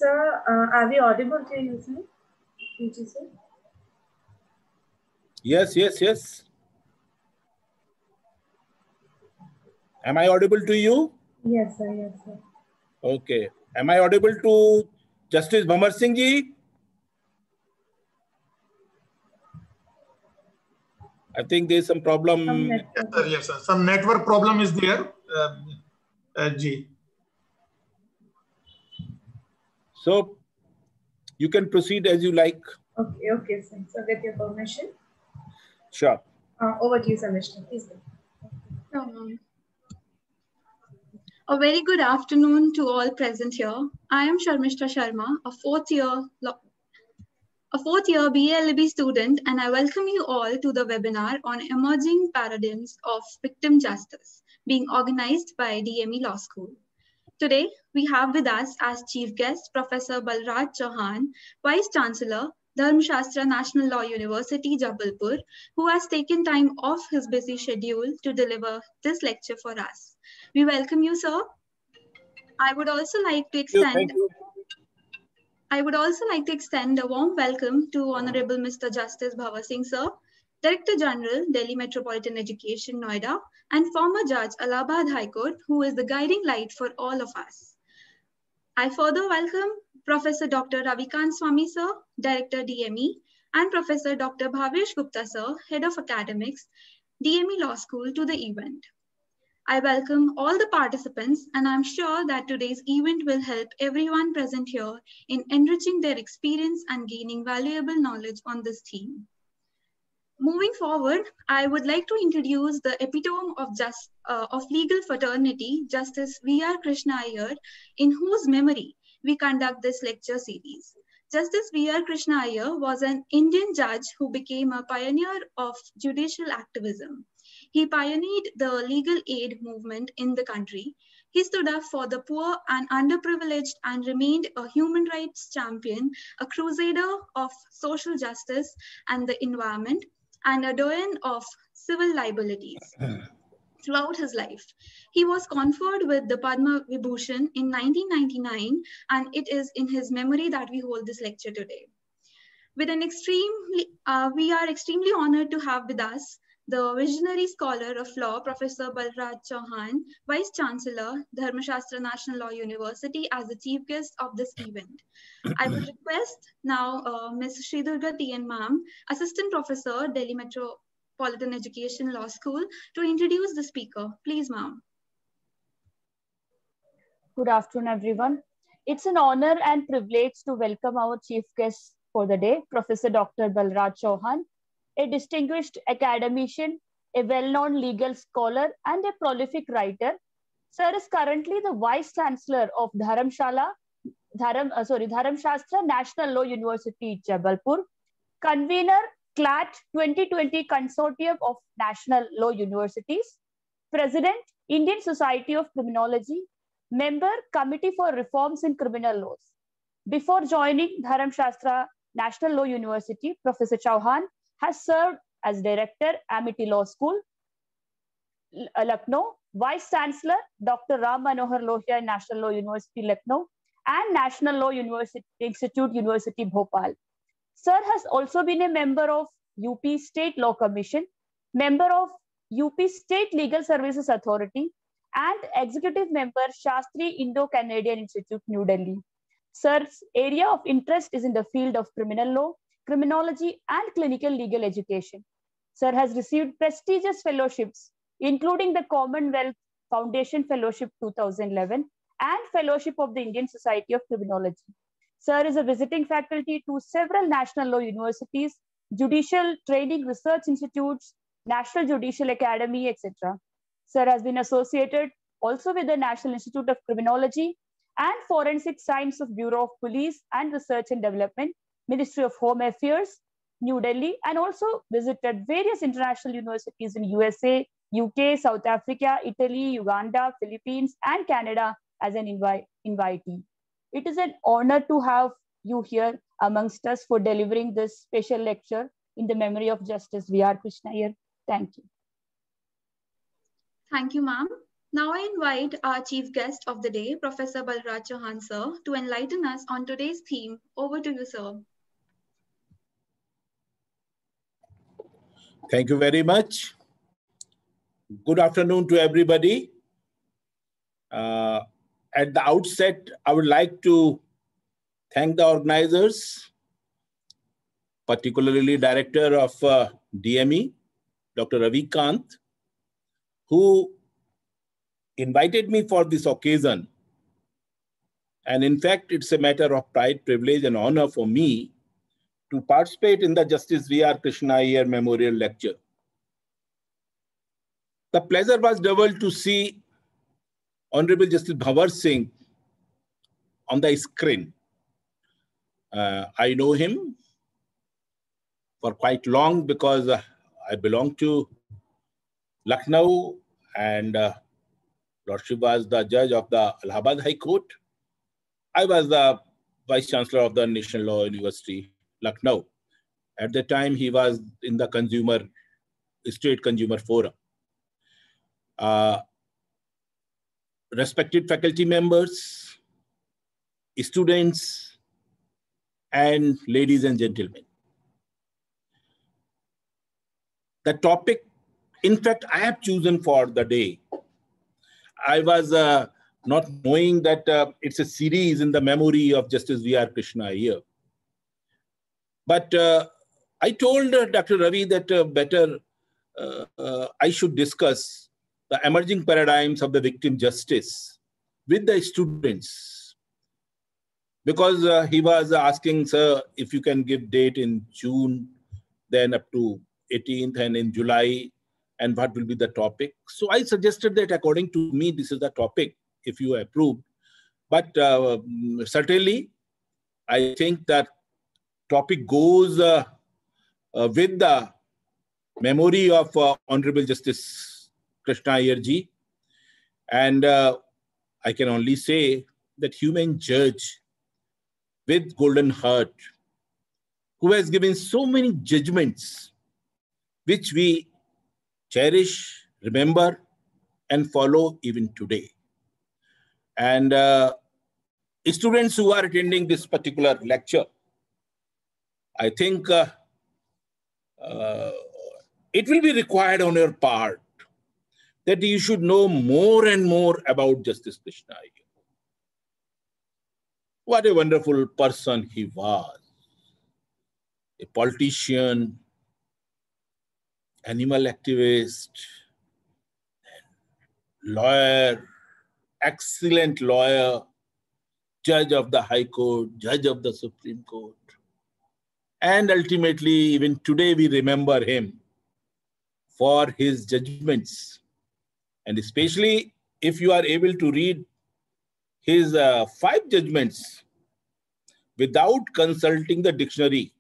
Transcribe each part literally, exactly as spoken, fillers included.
Sir, uh, are we audible to you, sir? Did you say? Yes, yes, yes. Am I audible to you? Yes, sir. Yes, sir. Okay. Am I audible to Justice Bhamar Singh ji? I think there is some problem. Some Yes, network. sir. Yes, sir. Some network problem is there. Uh, uh, G. So you can proceed as you like. Okay, okay, sir. So with your permission. Sure. Uh, over to you, sir, Mister Please go. Um, a very good afternoon to all present here. I am Sharmishta Sharma, a fourth year a fourth year B A L B student, and I welcome you all to the webinar on emerging paradigms of victim justice being organized by D M E Law School. Today, we have with us as chief guest Professor Balraj Chauhan, Vice Chancellor, Dharmashastra National Law University, Jabalpur, who has taken time off his busy schedule to deliver this lecture for us. We welcome you, sir. I would also like to extend Thank you. I would also like to extend a warm welcome to Honorable Mister Justice Bhavar Singh, sir, Director General, Delhi Metropolitan Education, Noida, and former Judge, Allahabad High Court, who is the guiding light for all of us. I further welcome Professor Doctor Ravikant Swami, sir, Director D M E, and Professor Doctor Bhavesh Gupta, sir, Head of Academics, D M E Law School, to the event. I welcome all the participants, and I'm sure that today's event will help everyone present here in enriching their experience and gaining valuable knowledge on this theme. Moving forward, I would like to introduce the epitome of, just, uh, of legal fraternity, Justice V R Krishna Iyer, in whose memory we conduct this lecture series. Justice V R Krishna Iyer was an Indian judge who became a pioneer of judicial activism. He pioneered the legal aid movement in the country. He stood up for the poor and underprivileged and remained a human rights champion, a crusader of social justice and the environment, and a doyen of civil liabilities. Throughout his life, he was conferred with the Padma Vibhushan in nineteen ninety-nine, and it is in his memory that we hold this lecture today. With an extremely, uh, we are extremely honored to have with us the visionary scholar of law, Professor Balraj Chauhan, Vice Chancellor, Dharmashastra National Law University, as the chief guest of this event. I would request now uh, Miz Sridurga T N Ma'am, Assistant Professor, Delhi Metropolitan Education Law School, to introduce the speaker. Please, ma'am. Good afternoon, everyone. It's an honor and privilege to welcome our chief guest for the day, Professor Doctor Balraj Chauhan, a distinguished academician, a well-known legal scholar, and a prolific writer. Sir is currently the Vice Chancellor of Dharamshala, Dharam, uh, sorry, Dharamshastra National Law University, Jabalpur, convener, C L A T twenty twenty Consortium of National Law Universities, President, Indian Society of Criminology, member, Committee for Reforms in Criminal Laws. Before joining Dharamshastra National Law University, Professor Chauhan has served as Director, Amity Law School, Lucknow, Vice Chancellor, Doctor Ram Manohar Lohia, National Law University, Lucknow, and National Law University Institute, University, Bhopal. Sir has also been a member of U P State Law Commission, member of U P State Legal Services Authority, and executive member, Shastri Indo-Canadian Institute, New Delhi. Sir's area of interest is in the field of criminal law, criminology, and clinical legal education. Sir has received prestigious fellowships, including the Commonwealth Foundation Fellowship two thousand eleven and Fellowship of the Indian Society of Criminology. Sir is a visiting faculty to several national law universities, judicial training research institutes, National Judicial Academy, et cetera. Sir has been associated also with the National Institute of Criminology and Forensic Science of Bureau of Police and Research and Development, Ministry of Home Affairs, New Delhi, and also visited various international universities in U S A, U K, South Africa, Italy, Uganda, Philippines, and Canada as an invi invitee. It is an honor to have you here amongst us for delivering this special lecture in the memory of Justice V R Krishna Iyer. Thank you. Thank you, ma'am. Now I invite our chief guest of the day, Professor Balraj Chauhan, sir, to enlighten us on today's theme. Over to you, sir. Thank you very much. Good afternoon to everybody. Uh, at the outset, I would like to thank the organizers, particularly Director of uh, D M E, Doctor Ravi Kant, who invited me for this occasion. And in fact, it's a matter of pride, privilege, and honor for me to participate in the Justice V R Krishna Iyer Memorial Lecture. The pleasure was double to see Honorable Justice Bhavar Singh on the screen. Uh, I know him for quite long because uh, I belong to Lucknow, and uh, Lordship was the judge of the Allahabad High Court. I was the Vice Chancellor of the National Law University, Lucknow. At the time, he was in the consumer, State Consumer Forum. Uh, respected faculty members, students, and ladies and gentlemen. The topic, in fact, I have chosen for the day. I was uh, not knowing that uh, it's a series in the memory of Justice V R Krishna Iyer. But uh, I told uh, Doctor Ravi that uh, better uh, uh, I should discuss the emerging paradigms of the victim justice with the students. Because uh, he was asking, sir, if you can give date in June, then up to eighteenth, and in July, and what will be the topic. So I suggested that according to me, this is the topic, if you approve. But uh, certainly, I think that topic goes uh, uh, with the memory of uh, Honorable Justice Krishna Iyer ji. And uh, I can only say that human judge with golden heart, who has given so many judgments, which we cherish, remember, and follow even today. And uh, students who are attending this particular lecture, I think uh, uh, it will be required on your part that you should know more and more about Justice Krishna Iyer. What a wonderful person he was. A politician, animal activist, lawyer, excellent lawyer, judge of the High Court, judge of the Supreme Court. And ultimately, even today, we remember him for his judgments. And especially if you are able to read his uh, five judgments without consulting the dictionary,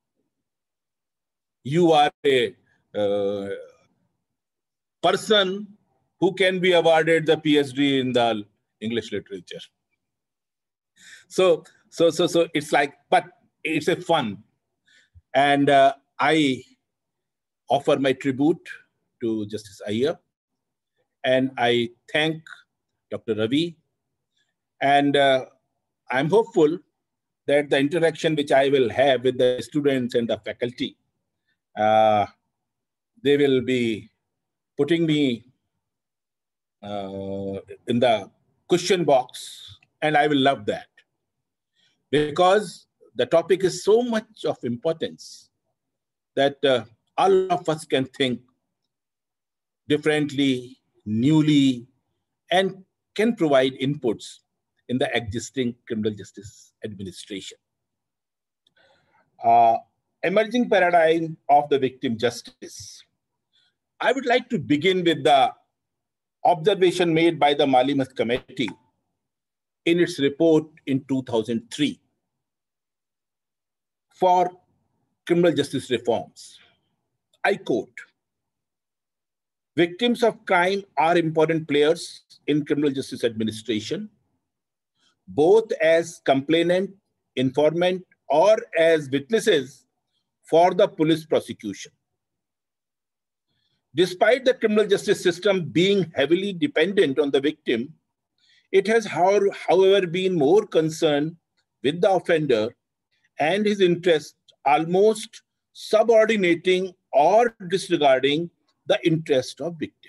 you are a uh, person who can be awarded the PhD in the English literature. So, so, so, so it's like, but it's a fun. And uh, I offer my tribute to Justice Iyer. And I thank Doctor Ravi. And uh, I'm hopeful that the interaction which I will have with the students and the faculty, uh, they will be putting me uh, in the question box, and I will love that. Because the topic is so much of importance that uh, all of us can think differently, newly, and can provide inputs in the existing criminal justice administration. Uh, emerging paradigm of the victim justice. I would like to begin with the observation made by the Malimat Committee in its report in two thousand three for criminal justice reforms. I quote, victims of crime are important players in criminal justice administration, both as complainant, informant, or as witnesses for the police prosecution. Despite the criminal justice system being heavily dependent on the victim, it has, however, been more concerned with the offender and his interests, almost subordinating or disregarding the interest of victim.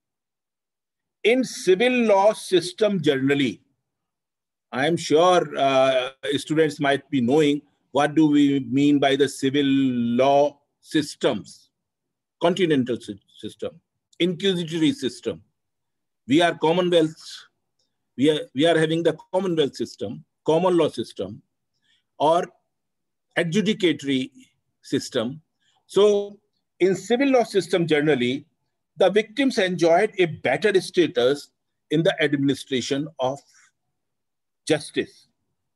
In civil law system generally, I am sure uh, students might be knowing what do we mean by the civil law systems. Continental system, inquisitory system. We are Commonwealth, we are, we are having the Commonwealth system, common law system, or adjudicatory system. So in civil law system generally, the victims enjoyed a better status in the administration of justice.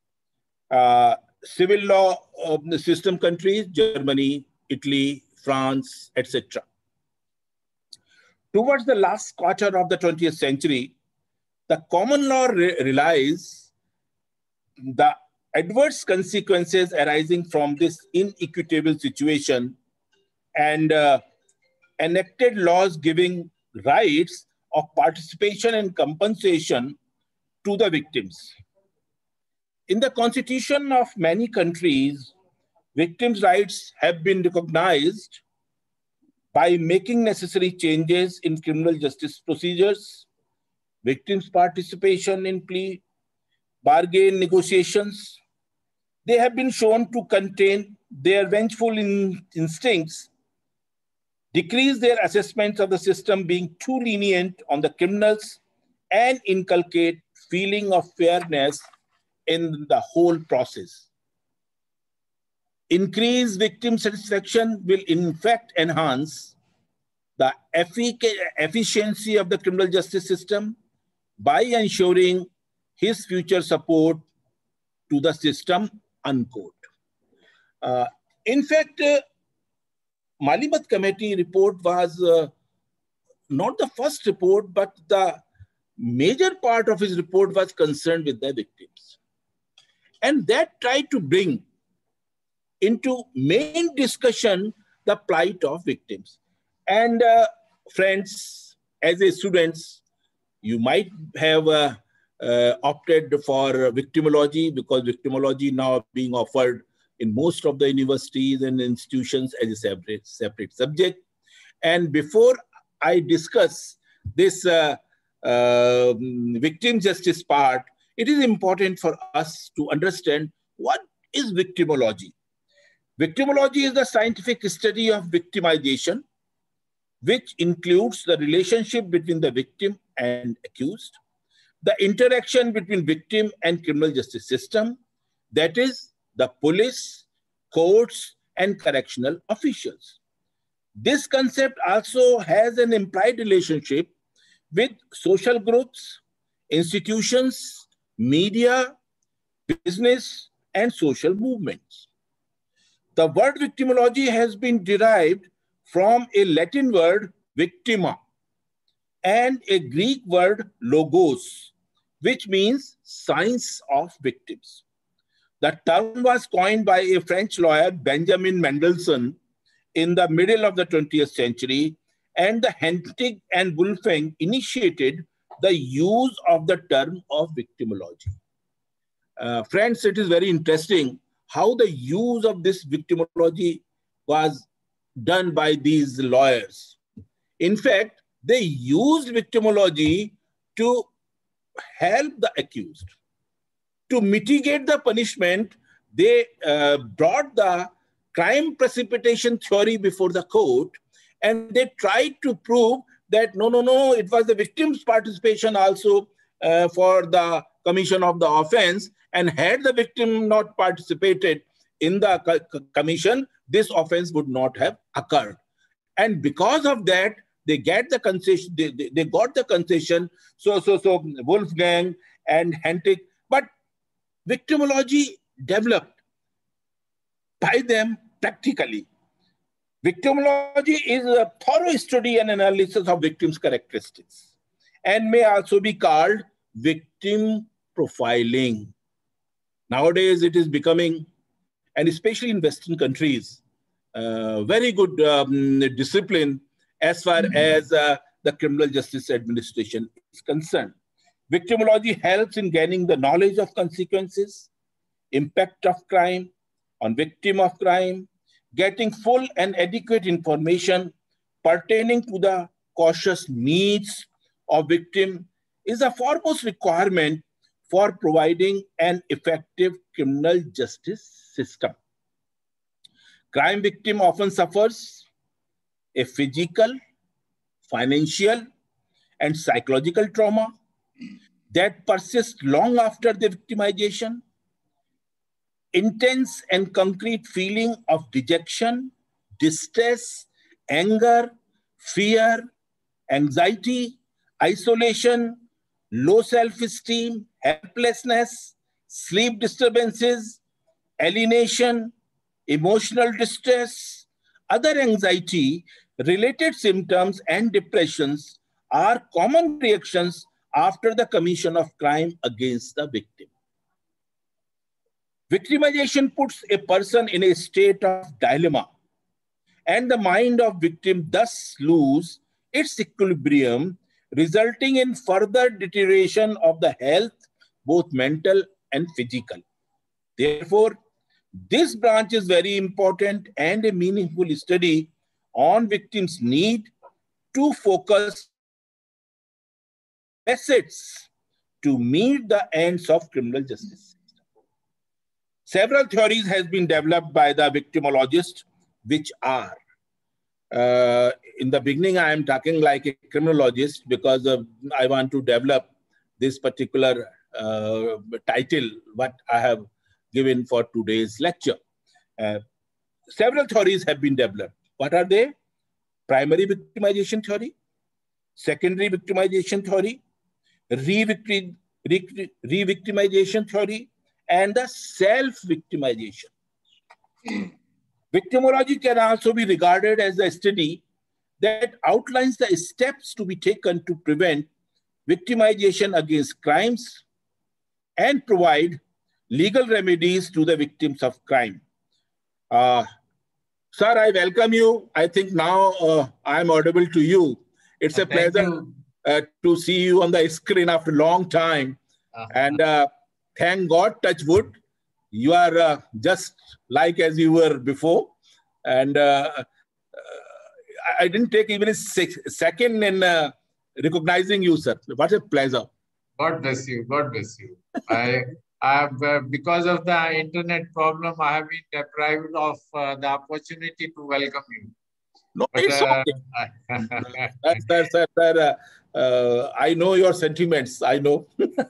Uh, civil law uh, system countries, Germany, Italy, France, et cetera. Towards the last quarter of the twentieth century, the common law re relies the adverse consequences arising from this inequitable situation and uh, enacted laws giving rights of participation and compensation to the victims. In the constitution of many countries, victims' rights have been recognized by making necessary changes in criminal justice procedures, victims' participation in plea, bargain negotiations. They have been shown to contain their vengeful in instincts, decrease their assessments of the system being too lenient on the criminals, and inculcate feeling of fairness in the whole process. Increased victim satisfaction will in fact enhance the efficiency of the criminal justice system by ensuring his future support to the system, unquote. Uh, in fact, uh, Malibat Committee report was uh, not the first report, but the major part of his report was concerned with the victims. And that tried to bring into main discussion the plight of victims. And uh, friends, as a students, you might have uh, uh, opted for victimology, because victimology now being offered in most of the universities and institutions as a separate, separate subject. And before I discuss this uh, uh, victim justice part, it is important for us to understand what is victimology. Victimology is the scientific study of victimization, which includes the relationship between the victim and accused, the interaction between victim and criminal justice system, that is, the police, courts, and correctional officials. This concept also has an implied relationship with social groups, institutions, media, business, and social movements. The word victimology has been derived from a Latin word victima and a Greek word logos, which means science of victims. The term was coined by a French lawyer, Benjamin Mendelssohn, in the middle of the twentieth century, and the Hentig and Wolfgang initiated the use of the term of victimology. Uh, friends, it is very interesting how the use of this victimology was done by these lawyers. In fact, they used victimology to help the accused. To mitigate the punishment, they uh, brought the crime precipitation theory before the court, and they tried to prove that no, no, no, it was the victim's participation also uh, for the commission of the offense, and had the victim not participated in the co commission, this offense would not have occurred. And because of that, they get the concession, they, they, they got the concession, so, so, so Wolfgang and Hentig, but victimology developed by them practically. Victimology is a thorough study and analysis of victims' characteristics and may also be called victim profiling. Nowadays, it is becoming, and especially in Western countries, uh, very good um, discipline as far as uh, the criminal justice administration is concerned. Victimology helps in gaining the knowledge of consequences, impact of crime on victim of crime, getting full and adequate information pertaining to the cautious needs of victim is a foremost requirement for providing an effective criminal justice system. Crime victim often suffers a physical, financial, and psychological trauma that persists long after the victimization. Intense and concrete feeling of dejection, distress, anger, fear, anxiety, isolation, low self-esteem, helplessness, sleep disturbances, alienation, emotional distress, other anxiety-related symptoms and depressions are common reactions after the commission of crime against the victim. Victimization puts a person in a state of dilemma, and the mind of victim thus loses its equilibrium, resulting in further deterioration of the health, both mental and physical. Therefore, this branch is very important and a meaningful study on victims' need to focus assets to meet the ends of criminal justice. Several theories have been developed by the victimologists, which are, uh, in the beginning, I am talking like a criminologist because uh, I want to develop this particular uh, title, what I have given for today's lecture. Uh, several theories have been developed. What are they? Primary victimization theory, secondary victimization theory, re-victimization re theory, and the self-victimization. Victimology can also be regarded as a study that outlines the steps to be taken to prevent victimization against crimes and provide legal remedies to the victims of crime. Uh, sir, I welcome you. I think now uh, I'm audible to you. It's a Thank pleasure uh, to see you on the screen after a long time. Uh-huh. And uh, thank God, touch wood, you are uh, just like as you were before. And uh, uh, I didn't take even a sec second in uh, recognizing you, sir. What a pleasure. God bless you. God bless you. I, I have, uh, because of the internet problem, I have been deprived of uh, the opportunity to welcome you. No, but, it's uh, okay. sir, sir, sir, uh, uh, I know your sentiments. I know.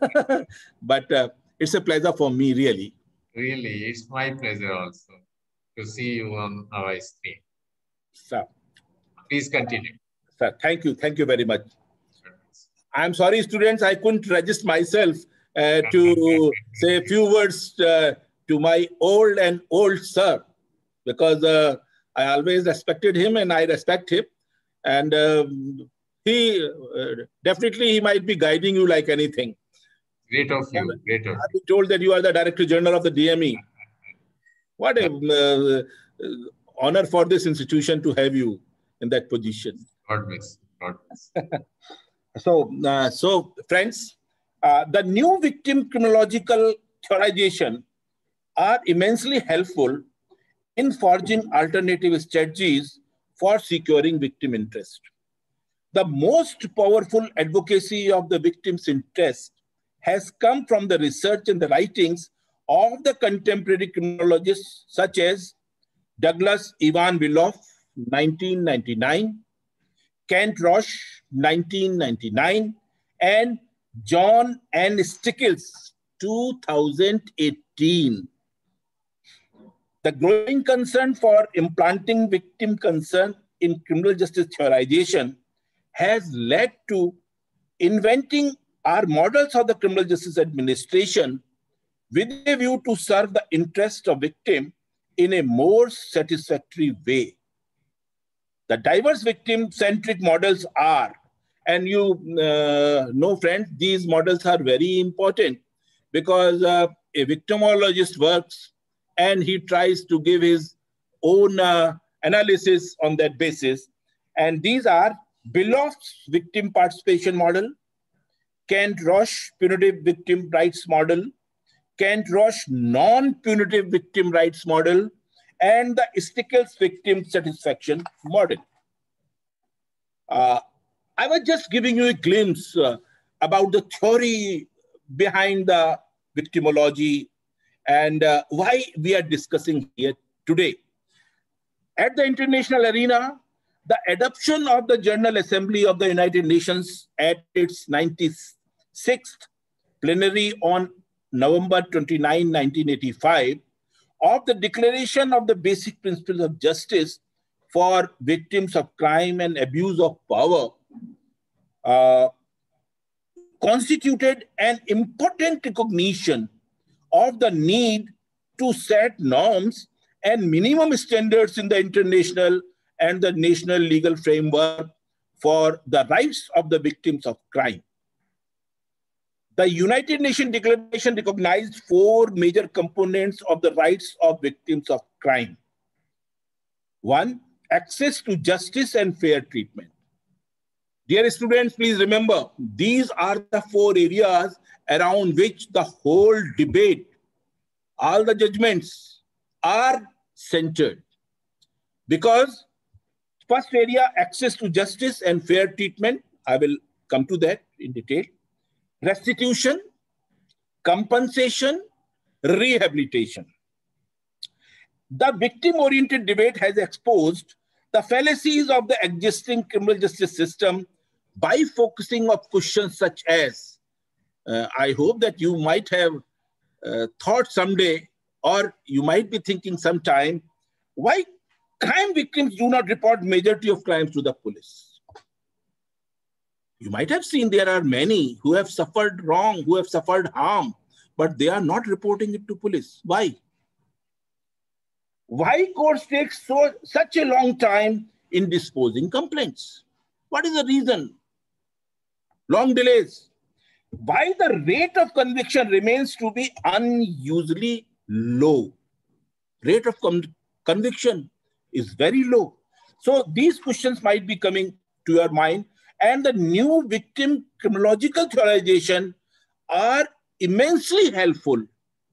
But uh, it's a pleasure for me, really. Really, it's my pleasure also to see you on our screen. Sir. Please continue. Sir, thank you. Thank you very much. I'm sorry, students, I couldn't register myself uh, to say a few words uh, to my old and old sir, because uh, I always respected him and I respect him. And um, he, uh, definitely he might be guiding you like anything. Great of you, great of you. I've been told that you are the Director General of the D M E. What a uh, honor for this institution to have you in that position. God bless. God bless. So, uh, so friends, uh, the new victim criminological theorization are immensely helpful in forging alternative strategies for securing victim interest. The most powerful advocacy of the victim's interest has come from the research and the writings of the contemporary criminologists such as Douglas Ivan Willoff, nineteen ninety-nine, Kent Roche, nineteen ninety-nine, and John N. Stickles, two thousand eighteen. The growing concern for implanting victim concern in criminal justice theorization has led to inventing our models of the criminal justice administration with a view to serve the interest of victim in a more satisfactory way. The diverse victim-centric models are, and you uh, know, friends, these models are very important because uh, a victimologist works and he tries to give his own uh, analysis on that basis. And these are Beloff's victim participation model, Kent-Roche punitive victim rights model, Kent-Roche non-punitive victim rights model, and the Stickles victim satisfaction model. Uh, I was just giving you a glimpse uh, about the theory behind the victimology and uh, why we are discussing here today. At the international arena, the adoption of the General Assembly of the United Nations at its ninety-sixth plenary on November twenty-ninth, nineteen eighty-five, of the Declaration of the Basic Principles of Justice for Victims of Crime and Abuse of Power uh, constituted an important recognition of the need to set norms and minimum standards in the international and the national legal framework for the rights of the victims of crime. The United Nations Declaration recognized four major components of the rights of victims of crime. One, access to justice and fair treatment. Dear students, please remember, these are the four areas around which the whole debate, all the judgments are centered. Because first area, access to justice and fair treatment, I will come to that in detail. Restitution, compensation, rehabilitation. The victim-oriented debate has exposed the fallacies of the existing criminal justice system by focusing on questions such as, uh, I hope that you might have uh, thought someday, or you might be thinking sometime, why crime victims do not report majority of crimes to the police. You might have seen there are many who have suffered wrong, who have suffered harm, but they are not reporting it to police. Why? Why courts take so, such a long time in disposing complaints? What is the reason? Long delays. Why the rate of conviction remains to be unusually low? Rate of con conviction is very low. So these questions might be coming to your mind, and the new victim criminological theorization are immensely helpful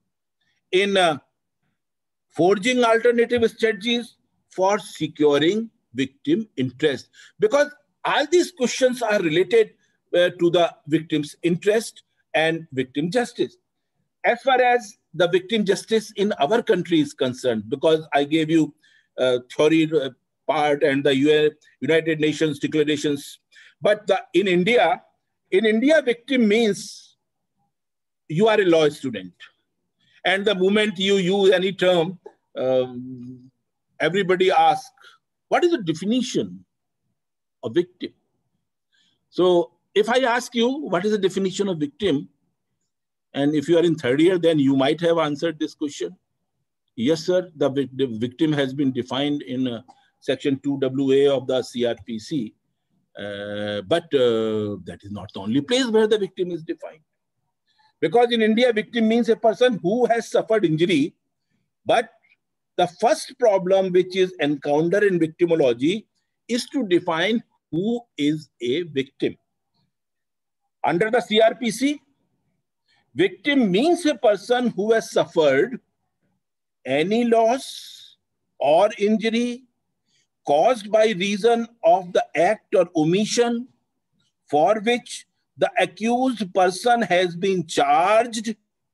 in uh, forging alternative strategies for securing victim interest, because all these questions are related uh, to the victim's interest and victim justice. As far as the victim justice in our country is concerned, because I gave you uh, theory uh, part and the U N, United Nations declarations, but the, in India, in India, victim means you are a law student, and the moment you use any term, um, everybody asks, what is the definition of victim? So if I ask you, what is the definition of victim? And if you are in third year, then you might have answered this question. Yes, sir, the, the victim has been defined in uh, section two W A of the C R P C. Uh, but uh, that is not the only place where the victim is defined. Because in India, victim means a person who has suffered injury. But the first problem which is encountered in victimology is to define who is a victim. Under the C R P C, victim means a person who has suffered any loss or injury caused by reason of the act or omission for which the accused person has been charged.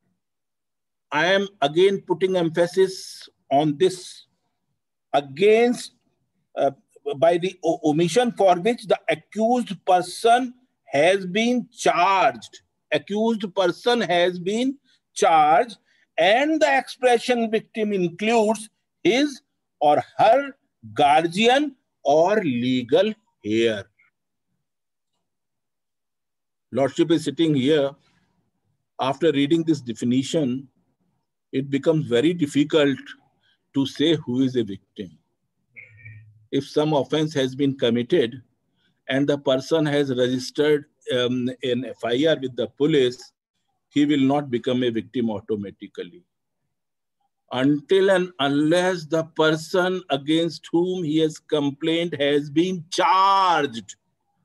I am again putting emphasis on this, against uh, by the omission for which the accused person has been charged. Accused person has been charged, and the expression victim includes his or her guardian or legal heir. Lordship is sitting here. After reading this definition, it becomes very difficult to say who is a victim. If some offense has been committed and the person has registered um, an F I R with the police, he will not become a victim automatically. until and unless the person against whom he has complained has been charged.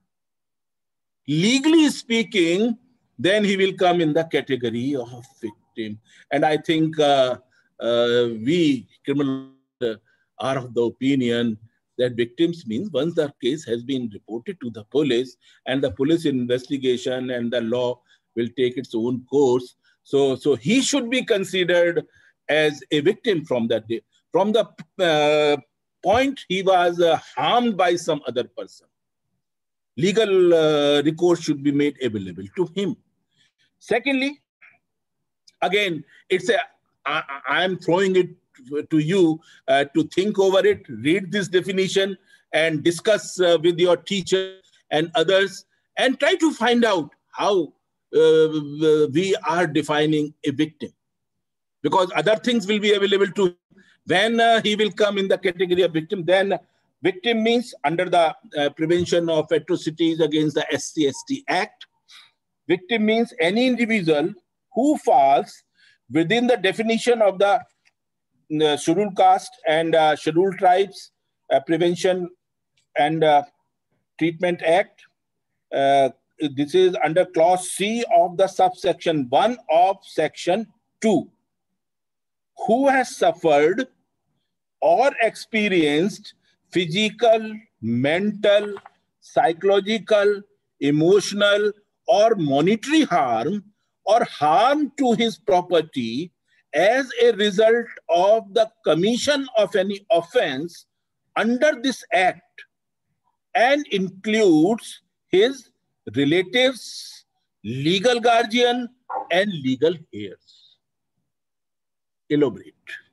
Legally speaking, then he will come in the category of victim. And I think uh, uh, we criminal are of the opinion that victims means once the case has been reported to the police and the police investigation and the law will take its own course. So, so he should be considered as a victim from that day, from the uh, point he was uh, harmed by some other person. Legal uh, recourse should be made available to him. Secondly, again, it's a, I, I'm throwing it to you uh, to think over it, read this definition and discuss uh, with your teacher and others and try to find out how uh, we are defining a victim. Because other things will be available to him. When uh, he will come in the category of victim, then victim means under the uh, Prevention of Atrocities Against the S C S T Act. Victim means any individual who falls within the definition of the uh, Scheduled Caste and uh, Scheduled Tribes uh, Prevention and uh, Treatment Act. Uh, this is under clause C of the subsection one of section two. Who has suffered or experienced physical, mental, psychological, emotional, or monetary harm or harm to his property as a result of the commission of any offense under this act and includes his relatives, legal guardian, and legal heirs. Elaborate.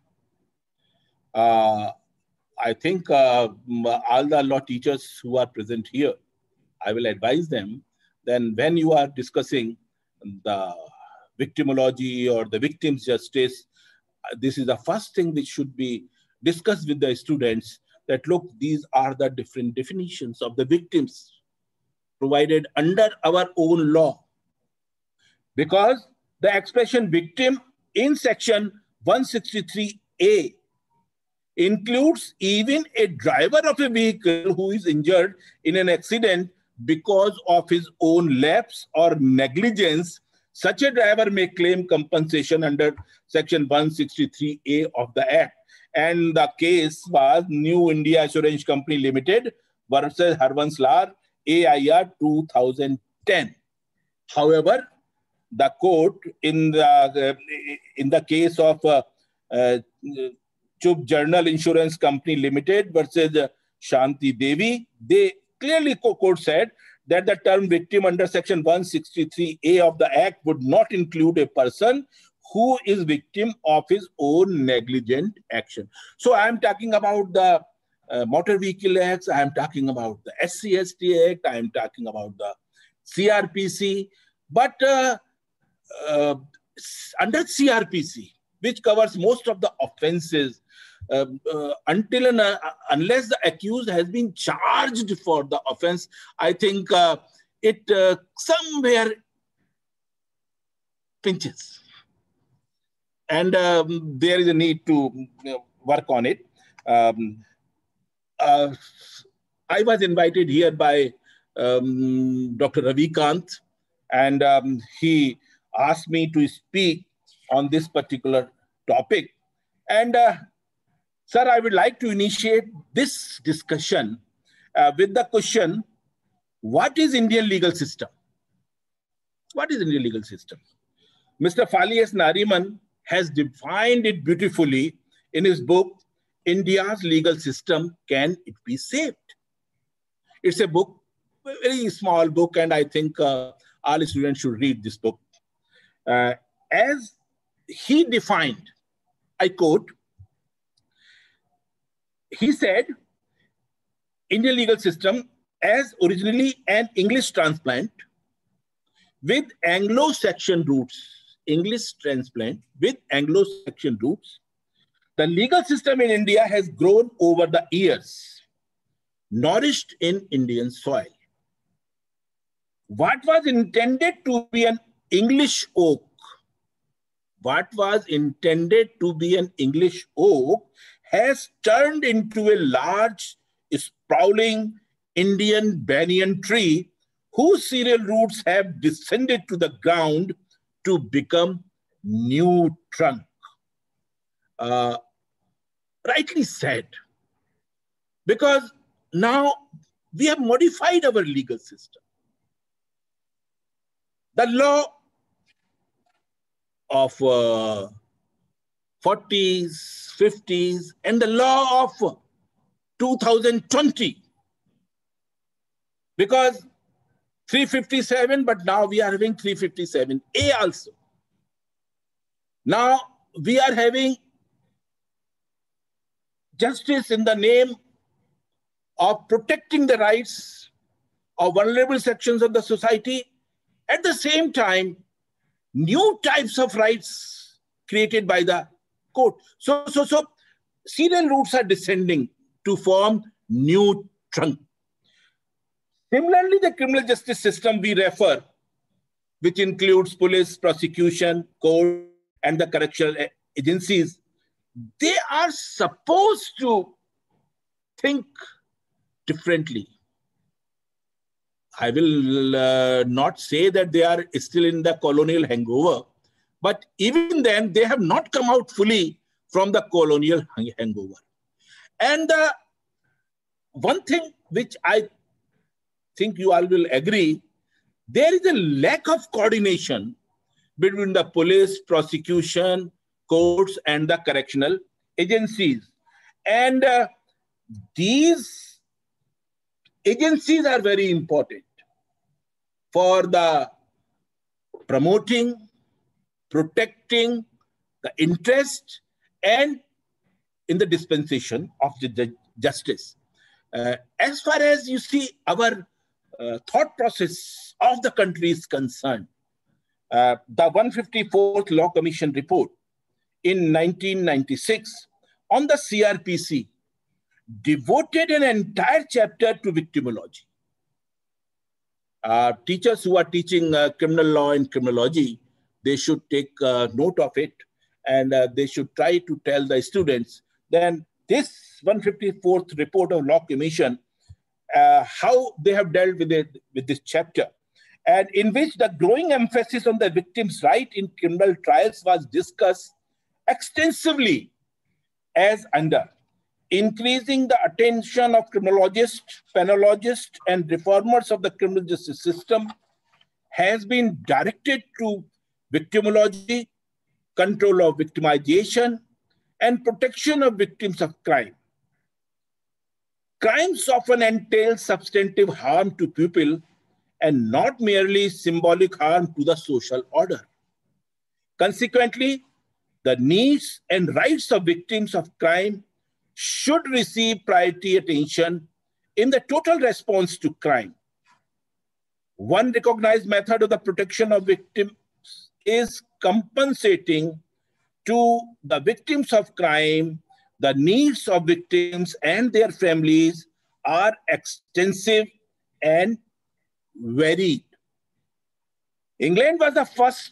Uh, I think uh, all the law teachers who are present here, I will advise them, then when you are discussing the victimology or the victim's justice, this is the first thing which should be discussed with the students, that look, these are the different definitions of the victims provided under our own law. Because the expression victim in section one sixty-three A includes even a driver of a vehicle who is injured in an accident because of his own lapse or negligence. Such a driver may claim compensation under section one sixty-three A of the Act. And the case was New India Assurance Company Limited versus Harvansalar, A I R two thousand ten. However, the court in the uh, in the case of uh, uh, Chubb Journal Insurance Company Limited versus uh, Shanti Devi, they clearly court said that the term victim under section one sixty-three A of the Act would not include a person who is victim of his own negligent action. So I am talking about the uh, Motor Vehicle Acts, I am talking about the S C S T Act, I am talking about the C R P C, but uh, uh, under C R P C, which covers most of the offenses, uh, uh, until and uh, unless the accused has been charged for the offense, I think uh, it uh, somewhere pinches. And um, there is a need to you know, work on it. Um, uh, I was invited here by um, Doctor Ravi Kant, and um, he asked me to speak on this particular topic. And uh, sir, I would like to initiate this discussion uh, with the question, what is Indian legal system? What is Indian legal system? Mister Fali S. Nariman has defined it beautifully in his book, India's Legal System, Can It Be Saved? It's a book, a very small book, and I think uh, all students should read this book. Uh, as he defined, I quote, he said, Indian legal system as originally an English transplant with Anglo-Saxon roots, English transplant with Anglo-Saxon roots, the legal system in India has grown over the years, nourished in Indian soil. What was intended to be an English oak what was intended to be an English oak has turned into a large, sprawling Indian banyan tree whose serial roots have descended to the ground to become new trunk. Uh, rightly said, because now we have modified our legal system. The law of uh, forties, fifties, and the law of two thousand twenty, because three fifty-seven, but now we are having three fifty-seven A also. Now we are having justice in the name of protecting the rights of vulnerable sections of the society. At the same time, new types of rights created by the court. So, so, so serial roots are descending to form new trunk. Similarly, the criminal justice system we refer, which includes police, prosecution, court, and the correctional agencies, they are supposed to think differently. I will uh, not say that they are still in the colonial hangover, but even then they have not come out fully from the colonial hangover. And uh, one thing which I think you all will agree, there is a lack of coordination between the police, prosecution, courts, and the correctional agencies. And uh, these agencies are very important for the promoting, protecting the interest and in the dispensation of the justice. Uh, as far as you see our uh, thought process of the country is concerned, uh, the one hundred fifty-fourth Law Commission report in nineteen ninety-six on the C R P C devoted an entire chapter to victimology. Uh, teachers who are teaching uh, criminal law and criminology, they should take uh, note of it, and uh, they should try to tell the students then this one hundred fifty-fourth report of Law Commission, uh, how they have dealt with it, with this chapter, and in which the growing emphasis on the victim's right in criminal trials was discussed extensively as under increasing the attention of criminologists, penologists, and reformers of the criminal justice system has been directed to victimology, control of victimization, and protection of victims of crime. Crimes often entail substantive harm to people and not merely symbolic harm to the social order. Consequently, the needs and rights of victims of crime should receive priority attention in the total response to crime. One recognized method of the protection of victims is compensating to the victims of crime. The needs of victims and their families are extensive and varied. England was the first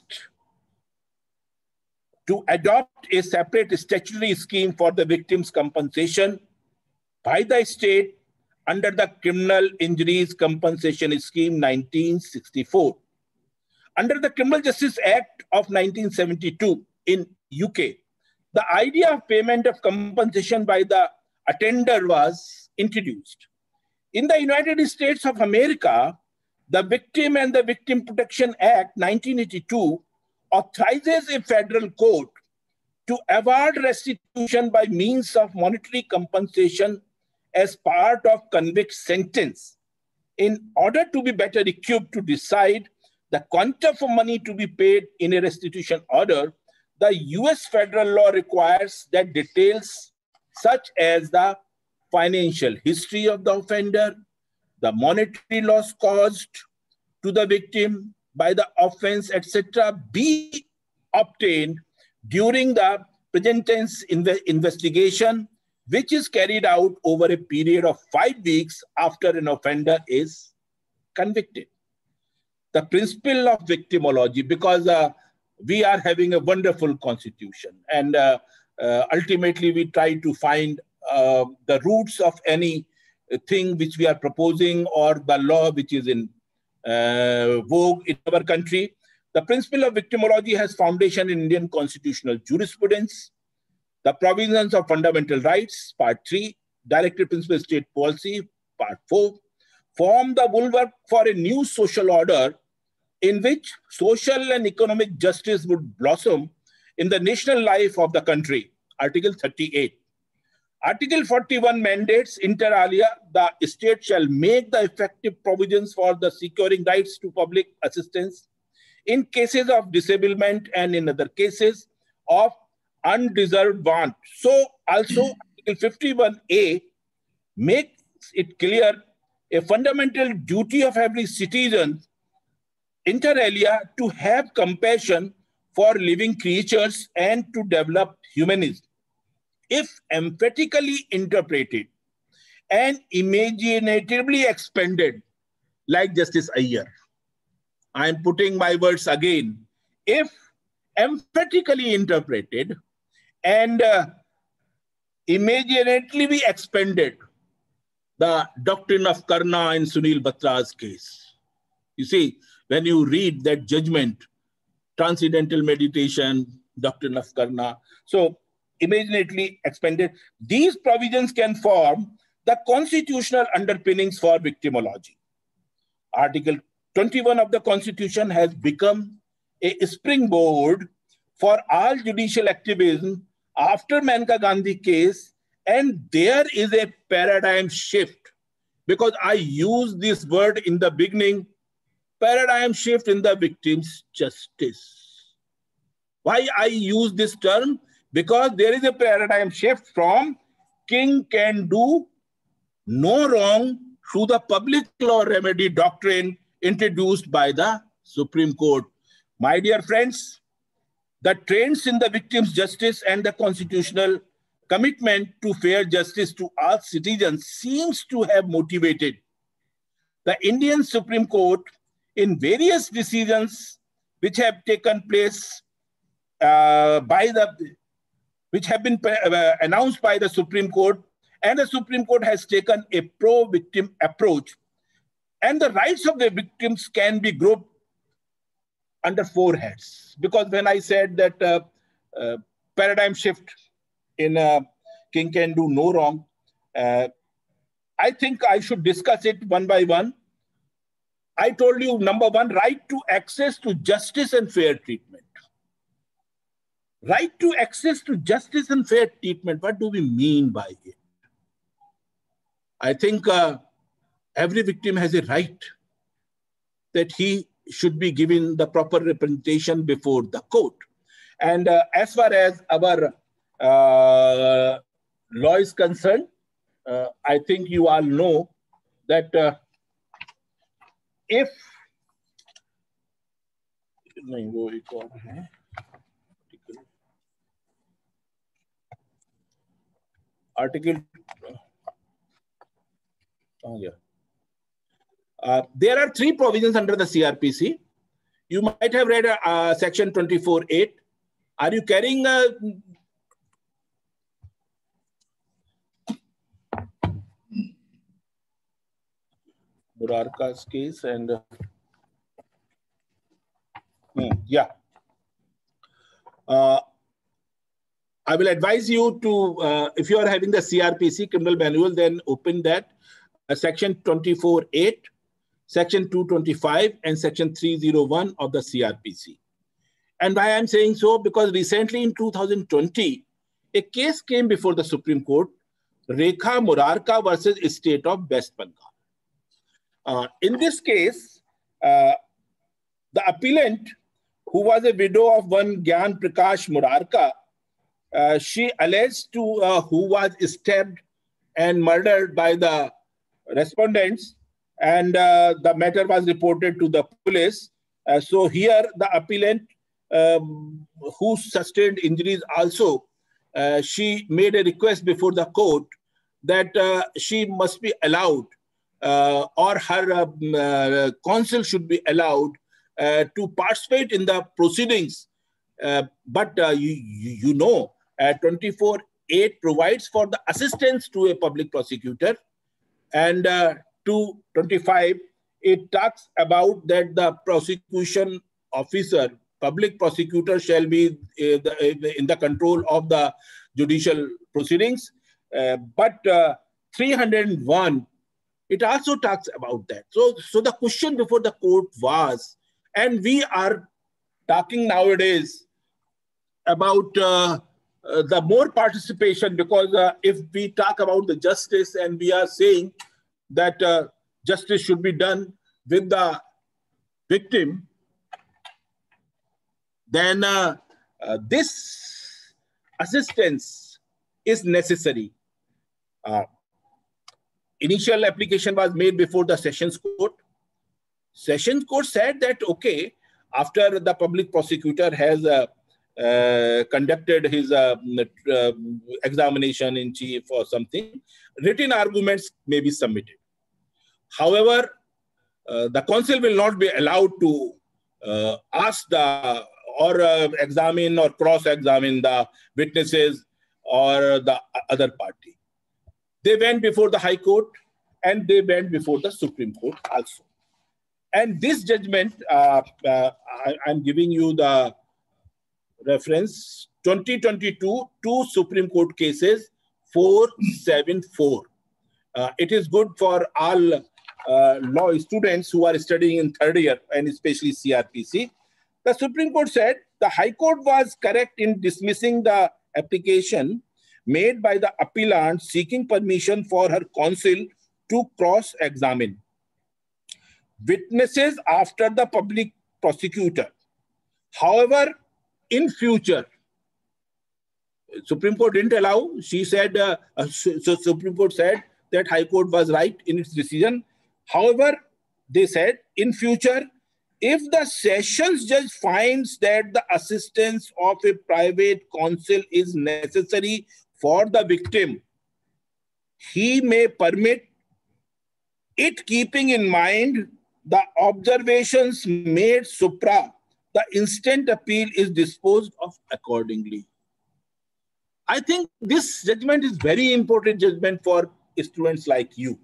to adopt a separate statutory scheme for the victims' compensation by the state under the Criminal Injuries Compensation Scheme nineteen sixty-four. Under the Criminal Justice Act of nineteen seventy-two in U K, the idea of payment of compensation by the attender was introduced. In the United States of America, the Victim and the Victim Protection Act nineteen eighty-two authorizes a federal court to award restitution by means of monetary compensation as part of convict sentence. In order to be better equipped to decide the quantum of money to be paid in a restitution order, the U S federal law requires that details such as the financial history of the offender, the monetary loss caused to the victim by the offense, et cetera, be obtained during the present tense in the investigation, which is carried out over a period of five weeks after an offender is convicted. The principle of victimology, because uh, we are having a wonderful constitution. And uh, uh, ultimately, we try to find uh, the roots of any thing which we are proposing or the law which is in uh, vogue in our country. The principle of victimology has foundation in Indian constitutional jurisprudence. The provisions of fundamental rights, part three, directive principle state policy, part four, form the bulwark for a new social order in which social and economic justice would blossom in the national life of the country. Article thirty-eight. Article forty-one mandates, inter alia, the state shall make the effective provisions for the securing rights to public assistance in cases of disablement and in other cases of undeserved want. So also Article fifty-one A makes it clear a fundamental duty of every citizen, inter alia, to have compassion for living creatures and to develop humanism. If emphatically interpreted and imaginatively expanded, like Justice Iyer, I am putting my words again, if emphatically interpreted and uh, imaginatively expanded, the doctrine of Karna in Sunil Batra's case. You see, when you read that judgment, transcendental meditation, doctrine of Karna, so imaginatively expanded, these provisions can form the constitutional underpinnings for victimology. Article twenty-one of the Constitution has become a springboard for all judicial activism after Maneka Gandhi case, and there is a paradigm shift, because I use this word in the beginning, paradigm shift in the victim's justice. Why I use this term? Because there is a paradigm shift from king can do no wrong to the public law remedy doctrine introduced by the Supreme Court. My dear friends, the trends in the victim's justice and the constitutional commitment to fair justice to all citizens seems to have motivated the Indian Supreme Court in various decisions which have taken place uh, by the which have been uh, announced by the Supreme Court, and the Supreme Court has taken a pro-victim approach. And the rights of the victims can be grouped under four heads. Because when I said that uh, uh, paradigm shift in uh, king can do no wrong, uh, I think I should discuss it one by one. I told you, number one, right to access to justice and fair treatment. Right to access to justice and fair treatment, what do we mean by it? I think uh, every victim has a right that he should be given the proper representation before the court. And uh, as far as our uh, law is concerned, uh, I think you all know that uh, if Article, oh yeah. Uh, there are three provisions under the C R P C. You might have read uh, section twenty-four eight. Are you carrying a Murarka's case and uh, hmm, yeah. Uh, I will advise you to, uh, if you are having the C R P C criminal manual, then open that, uh, section twenty-four eight, section two twenty-five, and section three oh one of the C R P C. And why I'm saying so? Because recently in two thousand twenty, a case came before the Supreme Court, Rekha Murarka versus State of West Bengal. Uh, in this case, uh, the appellant, who was a widow of one Gyan Prakash Murarka, Uh, she alleged to uh, who was stabbed and murdered by the respondents, and uh, the matter was reported to the police. Uh, so here the appellant, um, who sustained injuries also, uh, she made a request before the court that uh, she must be allowed uh, or her um, uh, counsel should be allowed uh, to participate in the proceedings Uh, but uh, you, you, you know, uh, twenty-four eight provides for the assistance to a public prosecutor, and uh, two twenty-five, it talks about that the prosecution officer, public prosecutor, shall be uh, the, in the control of the judicial proceedings. Uh, but uh, three oh one, it also talks about that. So, so the question before the court was, and we are talking nowadays about uh, uh, the more participation, because uh, if we talk about the justice and we are saying that uh, justice should be done with the victim, then uh, uh, this assistance is necessary. Uh, initial application was made before the Sessions Court. Sessions Court said that, okay, after the public prosecutor has uh, uh, conducted his uh, uh, examination in chief or something, written arguments may be submitted. However, uh, the counsel will not be allowed to uh, ask the or uh, examine or cross-examine the witnesses or the other party. They went before the High Court and they went before the Supreme Court also. And this judgment, uh, uh, I, I'm giving you the reference, twenty twenty-two, two Supreme Court cases, four seventy-four. Uh, it is good for all uh, law students who are studying in third year and especially C R P C. The Supreme Court said the High Court was correct in dismissing the application made by the appellant seeking permission for her counsel to cross-examine witnesses after the public prosecutor. However, in future, Supreme Court didn't allow. She said, uh, so Supreme Court said that High Court was right in its decision. However, they said in future, if the Sessions Judge finds that the assistance of a private counsel is necessary for the victim, he may permit it, keeping in mind the observations made supra. The instant appeal is disposed of accordingly. I think this judgment is very important judgment for students like you.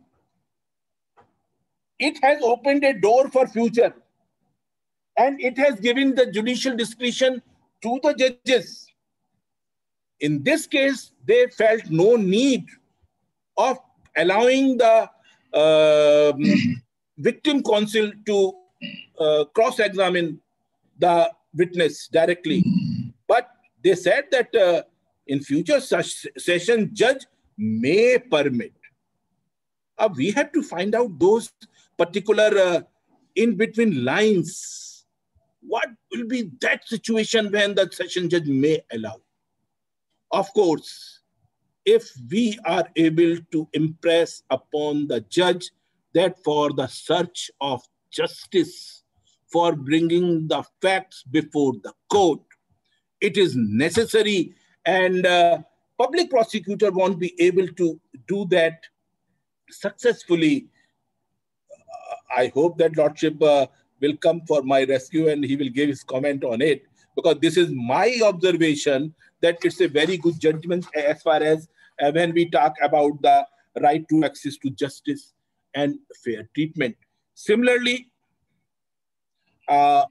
It has opened a door for future. And it has given the judicial discretion to the judges. In this case, they felt no need of allowing the uh, victim counsel to uh, cross-examine the witness directly. But they said that uh, in future, such session judge may permit. Uh, we have to find out those particular uh, in-between lines. What will be that situation when the session judge may allow? Of course, if we are able to impress upon the judge that for the search of justice, for bringing the facts before the court, it is necessary, and uh, public prosecutor won't be able to do that successfully. Uh, I hope that Lordship uh, will come for my rescue and he will give his comment on it, because this is my observation that it's a very good judgment as far as uh, when we talk about the right to access to justice and fair treatment. Similarly, uh,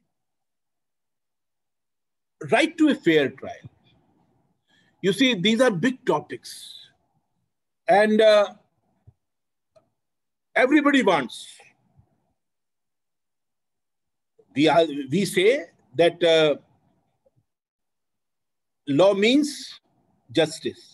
right to a fair trial. You see, these are big topics and uh, everybody wants. We, are, we say that uh, law means justice.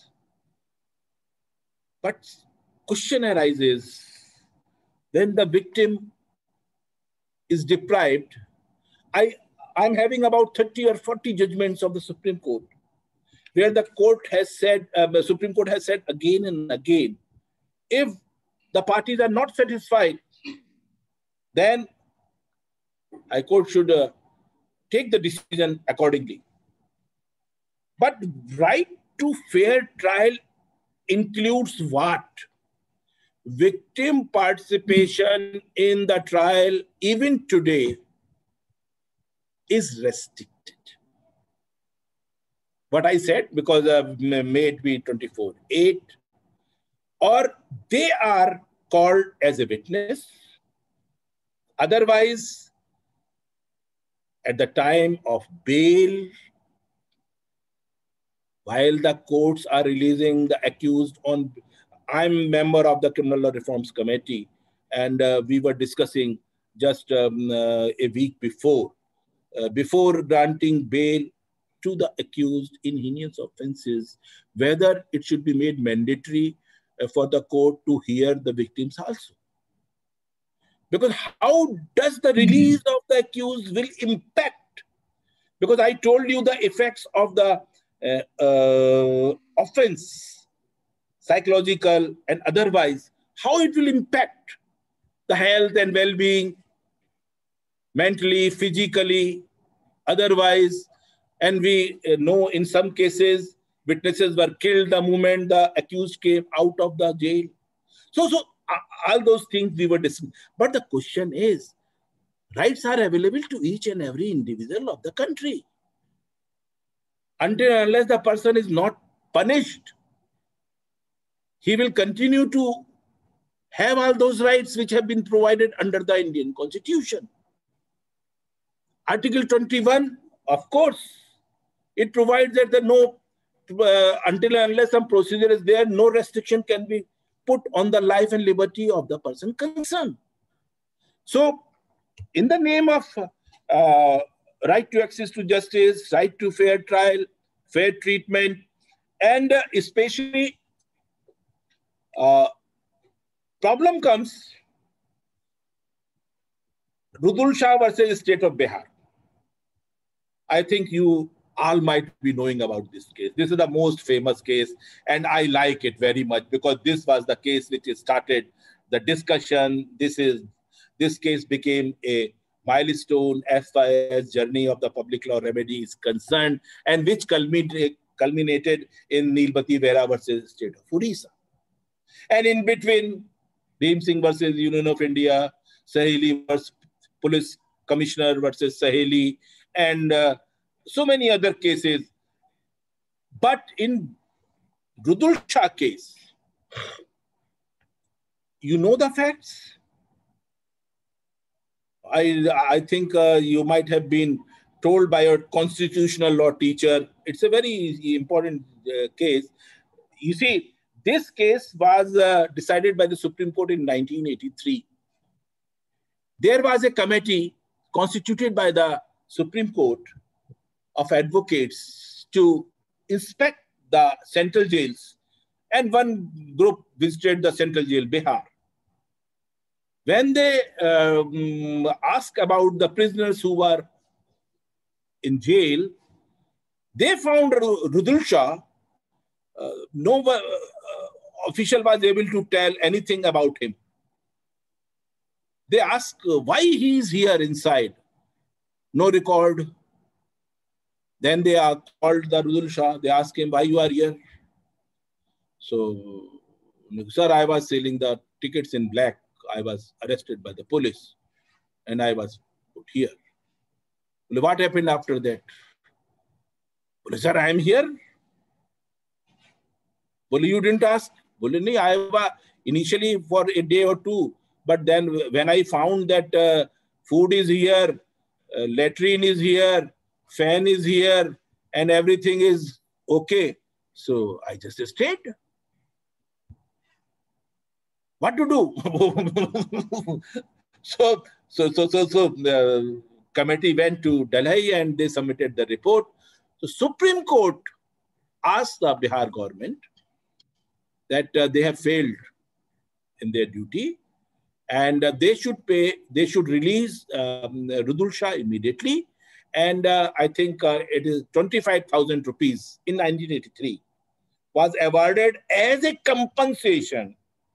But question arises, when the victim is deprived. I, I'm having about thirty or forty judgments of the Supreme Court, where the court has said, uh, the Supreme Court has said again and again, if the parties are not satisfied, then High Court should uh, take the decision accordingly. But right to fair trial includes what? Victim participation in the trial, even today, is restricted. what I said, because uh, may it be twenty-four eight, or they are called as a witness. Otherwise, at the time of bail, while the courts are releasing the accused on, I'm a member of the Criminal Law Reforms Committee, and uh, we were discussing just um, uh, a week before, uh, before granting bail to the accused in heinous offenses, whether it should be made mandatory uh, for the court to hear the victims also. Because how does the release of the accused will impact? Because I told you the effects of the uh, uh, offense, psychological and otherwise, how it will impact the health and well-being, mentally, physically, otherwise. And we uh, know in some cases, witnesses were killed the moment the accused came out of the jail. So, so uh, all those things we were discussing. But the question is, rights are available to each and every individual of the country. Until and unless the person is not punished, he will continue to have all those rights which have been provided under the Indian Constitution. Article twenty-one, of course, it provides that the no, uh, until and unless some procedure is there, no restriction can be put on the life and liberty of the person concerned. So, in the name of uh, right to access to justice, right to fair trial, fair treatment, and uh, especially uh, problem comes Rudul Shah versus State of Bihar. I think you all might be knowing about this case. This is the most famous case, and I like it very much because this was the case which started the discussion. This is this case became a milestone as far as journey of the public law remedy is concerned, and which culminated, culminated in Nilbati Vera versus State of Odisha. And in between, Bhim Singh versus Union of India, Saheli versus Police Commissioner versus Saheli, and uh, so many other cases. But in Rudul Shah case, you know the facts. I, I think uh, you might have been told by your constitutional law teacher. It's a very important uh, case. You see, this case was uh, decided by the Supreme Court in nineteen eighty-three. There was a committee constituted by the Supreme Court of advocates to inspect the central jails, and one group visited the central jail, Bihar. When they um, asked about the prisoners who were in jail, they found Rudul Shah, uh, no uh, official was able to tell anything about him. They asked uh, why he is here inside. No record. Then they are called the Rudul Shah. They asked him, why you are here? So, sir, I was selling the tickets in black. I was arrested by the police and I was put here. What happened after that? Well, sir, I am here. Well, you didn't ask. Well, I was initially for a day or two, but then when I found that uh, food is here, uh, latrine is here, fan is here, and everything is okay, so I just stayed. What to do? so, so, so, so, so the committee went to Delhi and they submitted the report. So, Supreme Court asked the Bihar government that uh, they have failed in their duty, and uh, they should pay. They should release um, Rudul Shah immediately. And uh, I think uh, it is twenty-five thousand rupees in nineteen eighty-three was awarded as a compensation.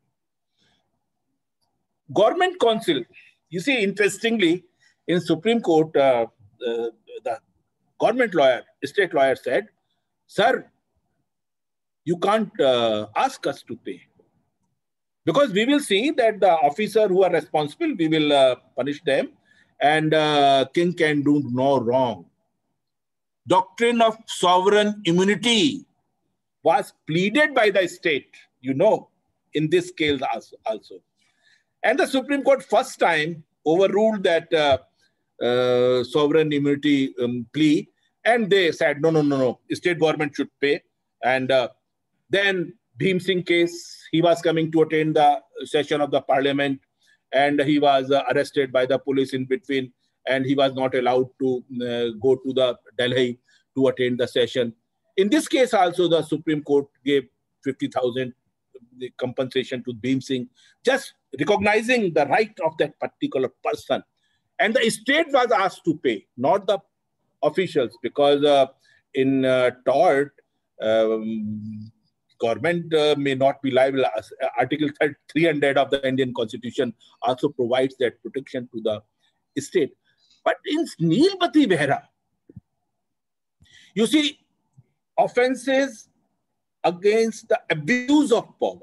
Government Council, you see, interestingly, in Supreme Court, uh, uh, the government lawyer, state lawyer said, sir, you can't uh, ask us to pay. Because we will see that the officer who are responsible, we will uh, punish them, and uh, king can do no wrong. doctrine of sovereign immunity was pleaded by the state, you know, in this case also. And the Supreme Court first time overruled that uh, uh, sovereign immunity um, plea, and they said, no, no, no, no, state government should pay. And uh, then Bhim Singh case, he was coming to attend the session of the parliament, and he was uh, arrested by the police in between, and he was not allowed to uh, go to the Delhi to attend the session. In this case also, the Supreme Court gave fifty thousand compensation to Bhim Singh, just recognizing the right of that particular person. And the state was asked to pay, not the officials, because uh, in uh, tort, um, government uh, may not be liable. Article three hundred of the Indian Constitution also provides that protection to the state. But in Neelbati Behra, you see, offenses against the abuse of power.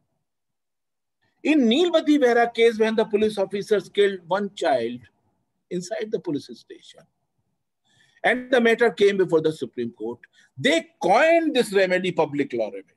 In Neelbati Behra case, when the police officers killed one child inside the police station, and the matter came before the Supreme Court, they coined this remedy, public law remedy.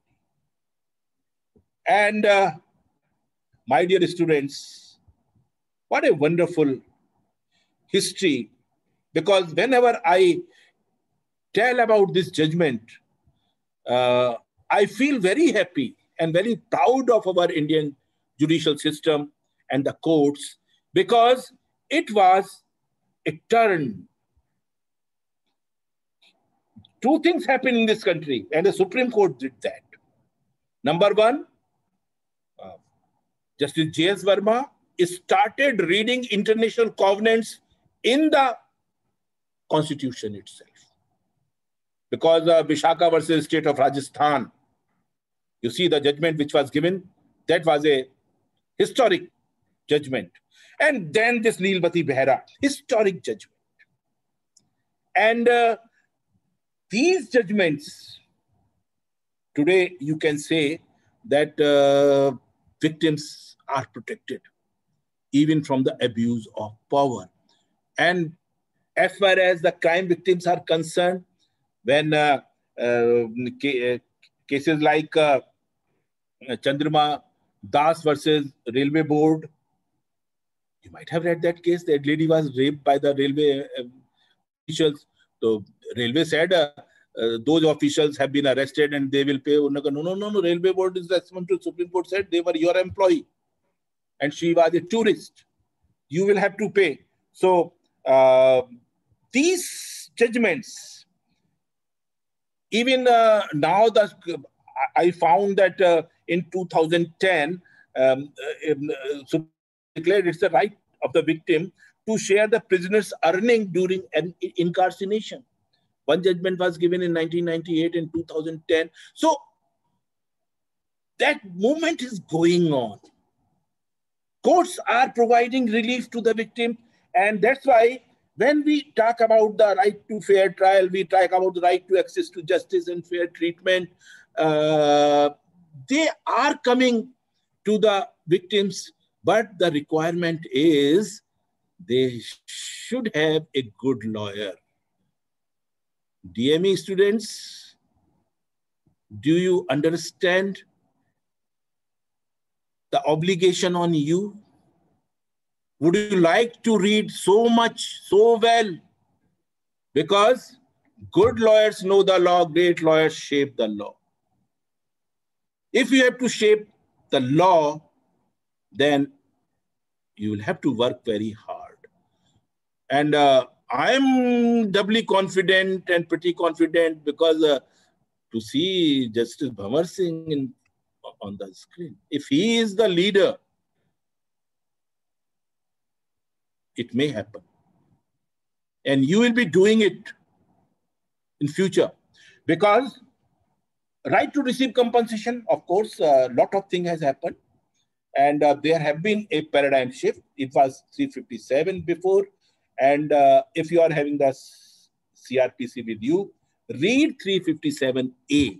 And uh, my dear students, what a wonderful history, because whenever I tell about this judgment, uh, I feel very happy and very proud of our Indian judicial system and the courts, because it was a turn. Two things happened in this country, and the Supreme Court did that. Number one, uh, Justice J S Verma started reading international covenants in the Constitution itself. Because uh, Vishaka versus State of Rajasthan, you see the judgment which was given, that was a historic judgment. And then this Neelbati Behra, historic judgment. And uh, these judgments, today you can say that uh, victims are protected, even from the abuse of power. And as far as the crime victims are concerned, when uh, uh, cases like uh, Chandrama Das versus Railway Board, you might have read that case. That lady was raped by the railway officials. So railway said uh, uh, those officials have been arrested and they will pay. No, no, no, no. Railway Board is responsible. Supreme Court said they were your employee, and she was a tourist. You will have to pay. So uh, these judgments, even uh, now, the I found that uh, in two thousand ten, um, uh, declared it's the right of the victim to share the prisoner's earning during an incarceration. One judgment was given in nineteen ninety-eight and two thousand ten. So that movement is going on. Courts are providing relief to the victim, and that's why when we talk about the right to fair trial, we talk about the right to access to justice and fair treatment. Uh, they are coming to the victims, but the requirement is they should have a good lawyer. D M E students, do you understand the obligation on you? Would you like to read so much, so well? Because good lawyers know the law, great lawyers shape the law. If you have to shape the law, then you will have to work very hard. And uh, I'm doubly confident and pretty confident because uh, to see Justice Bhavar Singh in, on the screen, if he is the leader, it may happen. And you will be doing it in future. Because right to receive compensation, of course, a lot of things has happened. And uh, there have been a paradigm shift. It was three fifty-seven before. And uh, if you are having the C R P C with you, read three fifty-seven A.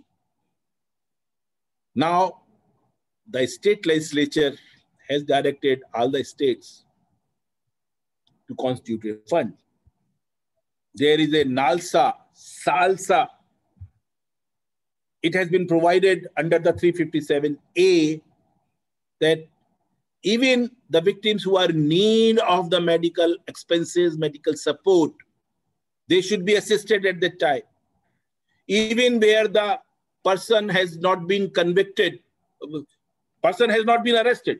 Now, the state legislature has directed all the states to constitute a fund. There is a NALSA SALSA, it has been provided under the three fifty-seven A that even the victims who are in need of the medical expenses, medical support, they should be assisted at that time. Even where the person has not been convicted, person has not been arrested,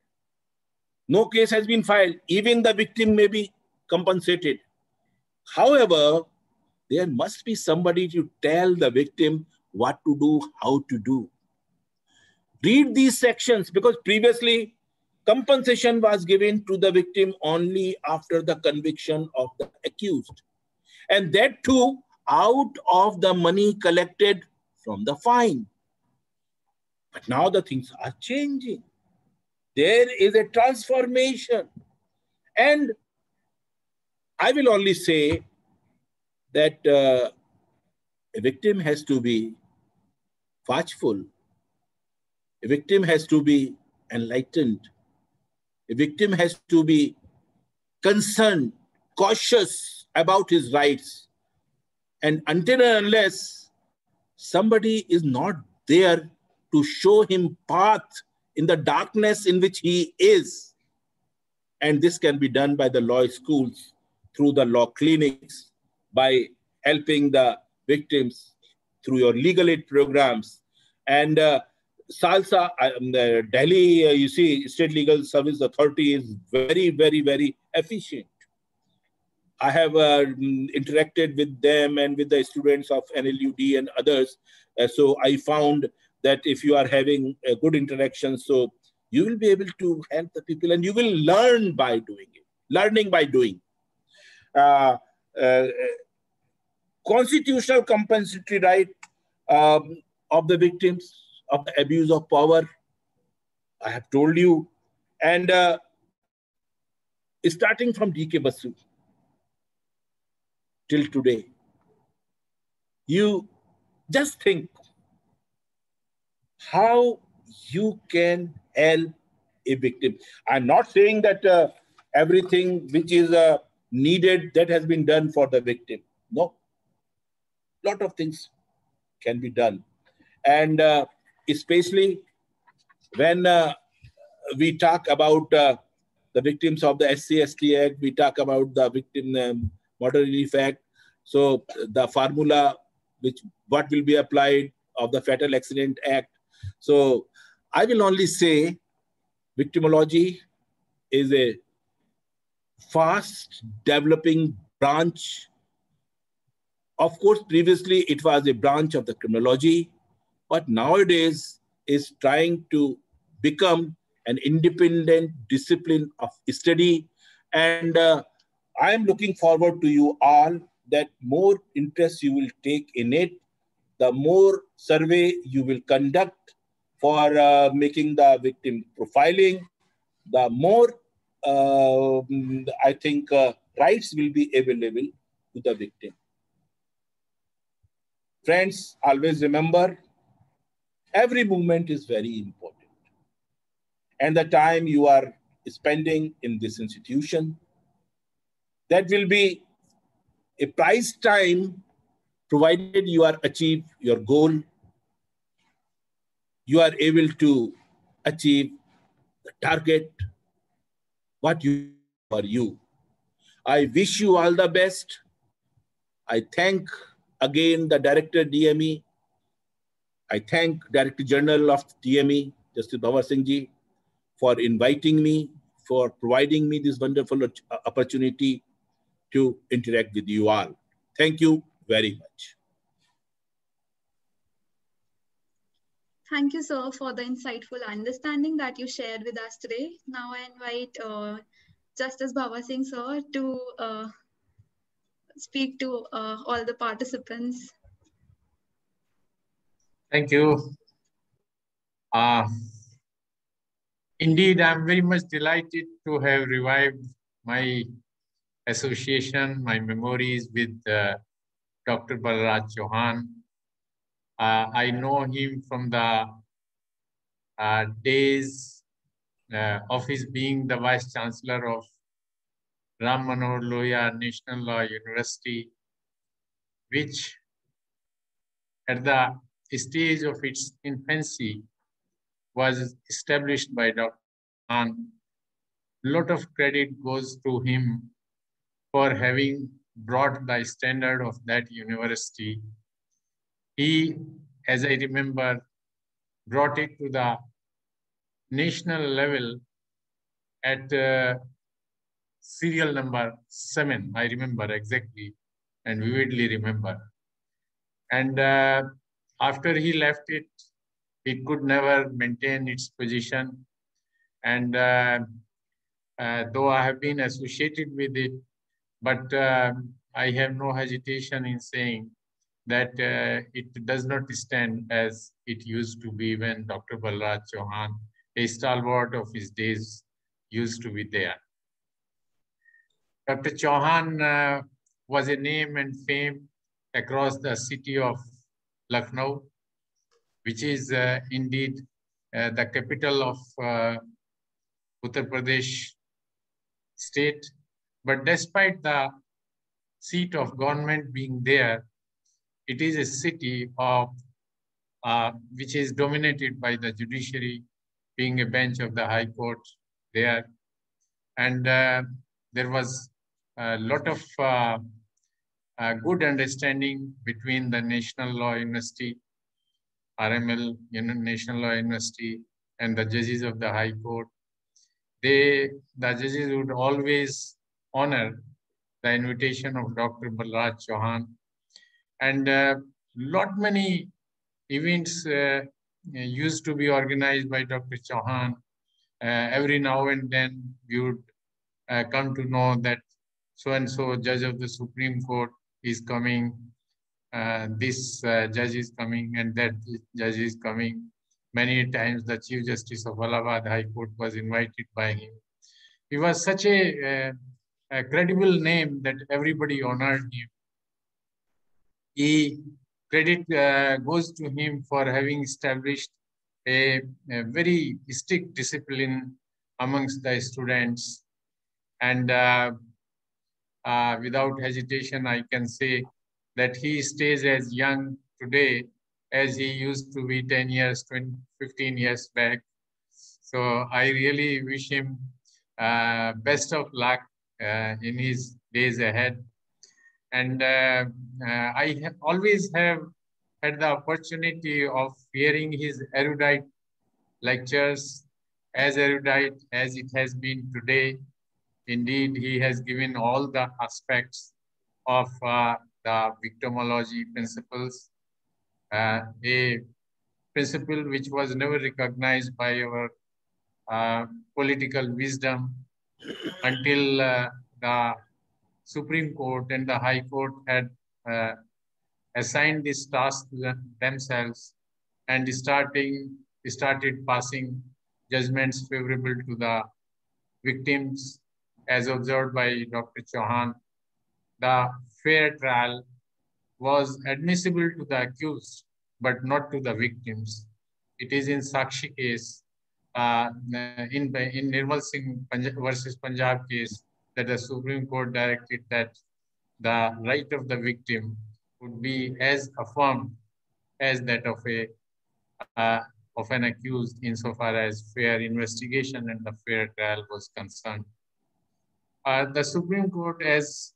no case has been filed, even the victim may be compensated. However, there must be somebody to tell the victim what to do, how to do. Read these sections, because previously compensation was given to the victim only after the conviction of the accused. And that too out of the money collected from the fine. But now the things are changing. There is a transformation. And I will only say that uh, a victim has to be watchful. A victim has to be enlightened. A victim has to be concerned, cautious about his rights. And until and unless somebody is not there to show him path in the darkness in which he is, and this can be done by the law schools, through the law clinics, by helping the victims through your legal aid programs. And uh, SALSA, um, the Delhi, uh, you see, State Legal Service Authority is very, very, very efficient. I have uh, interacted with them and with the students of N L U D and others. Uh, so I found that if you are having a good interaction, so you will be able to help the people, and you will learn by doing it. Learning by doing. Uh, uh, constitutional compensatory right um, of the victims of the abuse of power, I have told you. And uh, starting from D K Basu till today, you just think how you can help a victim. I'm not saying that uh, everything which is uh, needed, that has been done for the victim. No, a lot of things can be done. And uh, especially when uh, we talk about uh, the victims of the S C S T Act, we talk about the Victim um, Motor Relief Act. So the formula which what will be applied of the Fatal Accident Act. So I will only say victimology is a fast developing branch. Of course, previously it was a branch of the criminology, but nowadays is trying to become an independent discipline of study. And uh, I am looking forward to you all that more interest you will take in it, the more survey you will conduct for uh, making the victim profiling, the more uh, I think uh, rights will be available to the victim. Friends, always remember, every movement is very important. And the time you are spending in this institution, that will be a price time, provided you are achieve your goal, you are able to achieve the target, what you for you. I wish you all the best. I thank again the Director D M E. I thank Director General of D M E, Justice Bhavar Singh Ji, for inviting me, for providing me this wonderful opportunity to interact with you all. Thank you very much. Thank you, sir, for the insightful understanding that you shared with us today. Now I invite uh, Justice Bhavar Singh, sir, to uh, speak to uh, all the participants. Thank you. Uh, indeed, I'm very much delighted to have revived my association, my memories with uh, Doctor Balraj Chauhan. Uh, I know him from the uh, days uh, of his being the Vice Chancellor of Ram Manohar Lohia National Law University. which at the stage of its infancy was established by Doctor Khan. A lot of credit goes to him for having brought the standard of that university. He, as I remember, brought it to the national level at uh, serial number seven, I remember exactly and vividly remember. And uh, after he left it, it could never maintain its position. And uh, uh, though I have been associated with it, but uh, I have no hesitation in saying that uh, it does not stand as it used to be when Doctor Balraj Chauhan, a stalwart of his days, used to be there. Doctor Chauhan uh, was a name and fame across the city of Lucknow, which is uh, indeed uh, the capital of uh, Uttar Pradesh state. But despite the seat of government being there, it is a city of uh, which is dominated by the judiciary, being a bench of the High Court there. And uh, there was a lot of uh, uh, good understanding between the National Law University, R M L, National Law University, and the judges of the High Court. They, the judges would always honor the invitation of Doctor Balraj Chauhan. And uh, lot many events uh, used to be organized by Doctor Chauhan. Uh, every now and then we would uh, come to know that so-and-so judge of the Supreme Court is coming, uh, this uh, judge is coming, and that judge is coming. Many times the Chief Justice of Allahabad High Court was invited by him. He was such a, uh, a credible name that everybody honored him. He, credit uh, goes to him for having established a, a very strict discipline amongst the students. And uh, uh, without hesitation, I can say that he stays as young today as he used to be ten years, twenty, fifteen years back. So I really wish him uh, best of luck uh, in his days ahead. And uh, uh, I have always have had the opportunity of hearing his erudite lectures, as erudite as it has been today. Indeed, he has given all the aspects of uh, the victimology principles, uh, a principle which was never recognized by our uh, political wisdom until uh, the Supreme Court and the High Court had uh, assigned this task to themselves and starting, started passing judgments favorable to the victims as observed by Doctor Chauhan. The fair trial was admissible to the accused, but not to the victims. It is in Sakshi case, uh, in, in Nirmal Singh versus Punjab case, that the Supreme Court directed that the right of the victim would be as affirmed as that of a uh, of an accused insofar as fair investigation and the fair trial was concerned. Uh, the Supreme Court, as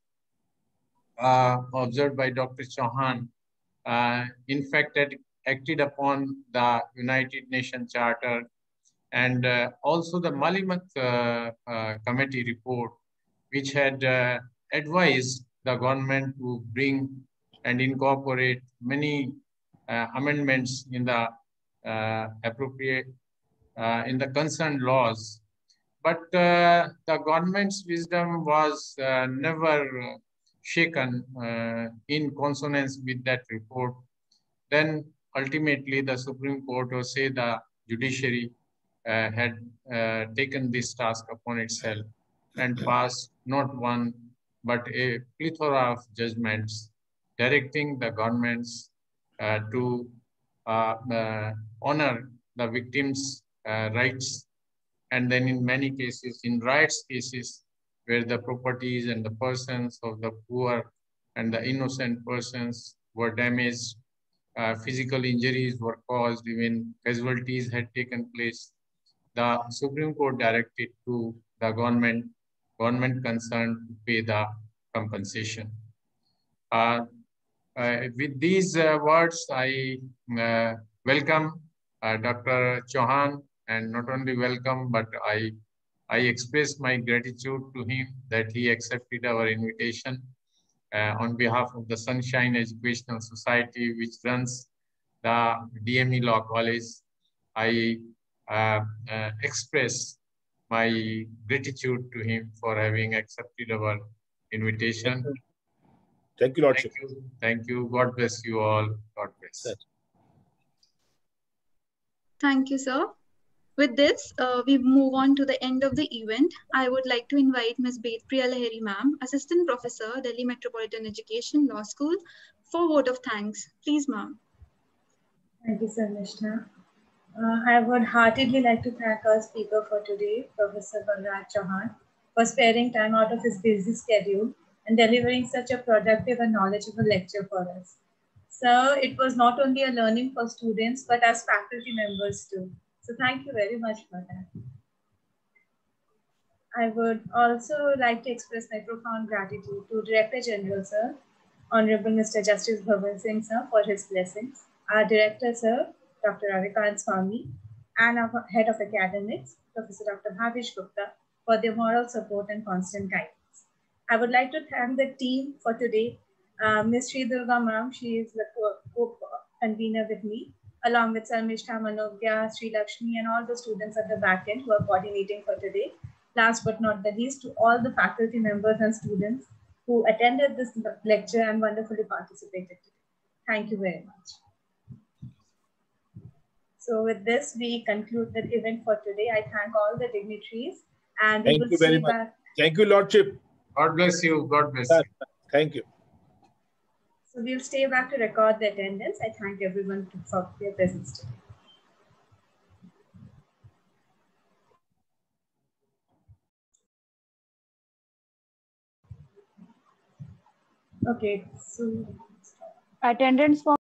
uh, observed by Doctor Chauhan, uh, in fact, had acted upon the United Nations Charter and uh, also the Malimat uh, uh, Committee report, which had uh, advised the government to bring and incorporate many uh, amendments in the uh, appropriate, uh, in the concerned laws. But uh, the government's wisdom was uh, never shaken uh, in consonance with that report. Then ultimately the Supreme Court, or say the judiciary, uh, had uh, taken this task upon itself and passed not one, but a plethora of judgments directing the governments uh, to uh, uh, honor the victims' uh, rights. And then in many cases, in rights cases, where the properties and the persons of the poor and the innocent persons were damaged. Uh, physical injuries were caused, even casualties had taken place. The Supreme Court directed to the government, government concerned to pay the compensation. Uh, uh, with these uh, words, I uh, welcome uh, Doctor Chauhan, and not only welcome, but I, I express my gratitude to him that he accepted our invitation uh, on behalf of the Sunshine Educational Society, which runs the D M E Law College. I uh, uh, express my gratitude to him for having accepted our invitation. Thank you, Lordship. Thank you. Thank you. God bless you all. God bless. Yes. Thank you, sir. With this, uh, we move on to the end of the event. I would like to invite Miz Bedpriya Lahiri ma'am, Assistant Professor, Delhi Metropolitan Education Law School, for vote of thanks. Please, ma'am. Thank you, Sir Nishna. Uh, I would heartily like to thank our speaker for today, Professor Balraj Chauhan, for sparing time out of his busy schedule and delivering such a productive and knowledgeable lecture for us. So it was not only a learning for students, but as faculty members too. So thank you very much for that. I would also like to express my profound gratitude to Director General, Sir, Honorable Mister Justice Bhavan Singh, Sir, for his blessings, our Director, Sir, Doctor Ravikant Swami, and our Head of Academics, Professor Doctor Bhavish Gupta, for their moral support and constant guidance. I would like to thank the team for today. Uh, Miz Sri Durga Ma'am, she is the co-convener with me, along with Sir Mishta Manogya, Sri Lakshmi, and all the students at the back end who are coordinating for today. Last but not the least, to all the faculty members and students who attended this lecture and wonderfully participated today. Thank you very much. So with this, we conclude the event for today. I thank all the dignitaries, and we Thank will you very see much. back. Thank you, Lordship. God bless you. God bless you. Thank you. So we'll stay back to record the attendance. I thank everyone for their presence today. Okay, so Attendance for